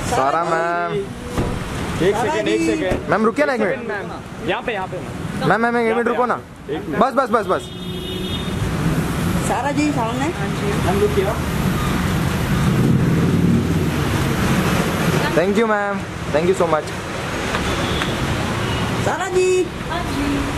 सारा मैम, एक second ma'am रुकिए ना एक मिनट। यहाँ पे मैम मैम एक मिनट रुको ना, बस बस बस बस। सारा जी सामने हम रुकिए। Thank you ma'am, thank you so much. Sara ji. हाँ जी।